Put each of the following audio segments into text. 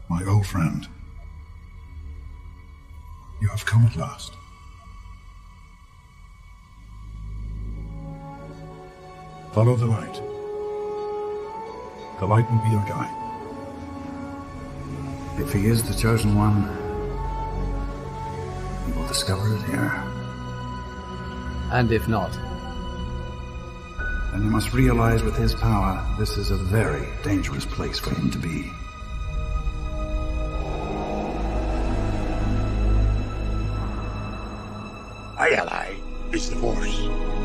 My old friend. You have come at last. Follow the light. The light will be your guide. If he is the chosen one, he will discover it here. And if not? Then he must realize with his power, this is a very dangerous place for him to be. My ally is the Force.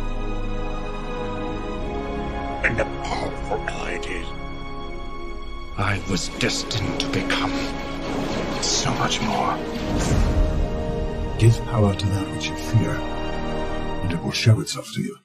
And a powerful ally it is. I was destined to become so much more. Give power to that which you fear, and it will show itself to you.